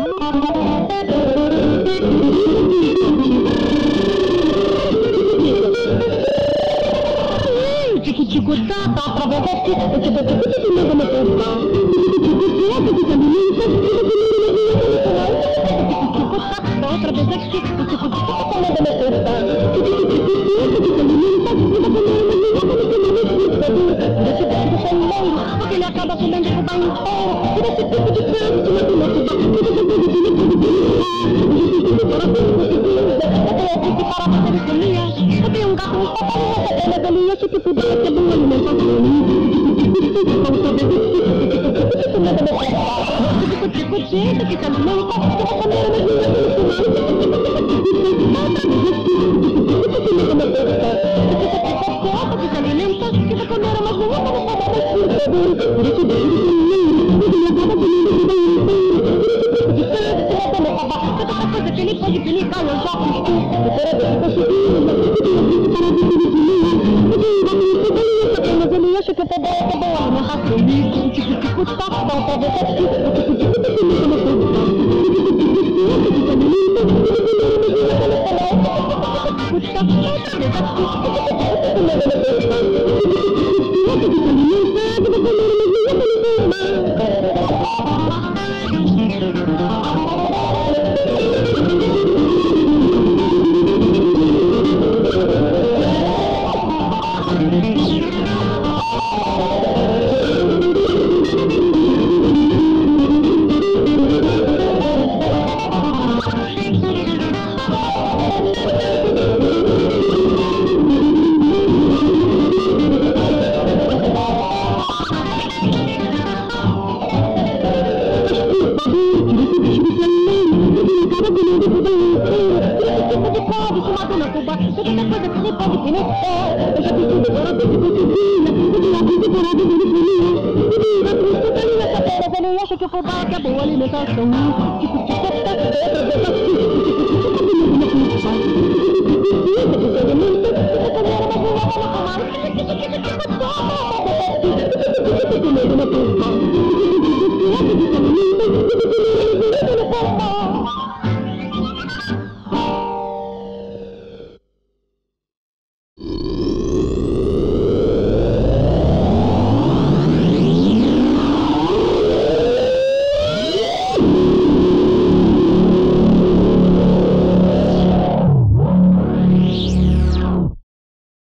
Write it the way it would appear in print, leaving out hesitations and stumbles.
Ele acaba comendo o banho inteiro. E desse tipo de frango de uma eu tenho um gato no sofá, mas ele acha que tudo é boa alimentação. Tipo de gente que se alimenta, que vai comer mas não ele pode pinicar os óculos mas ele acha que eu tô bom na raça tipo ele acha que eu vou dar que é boa alimentação. Tipo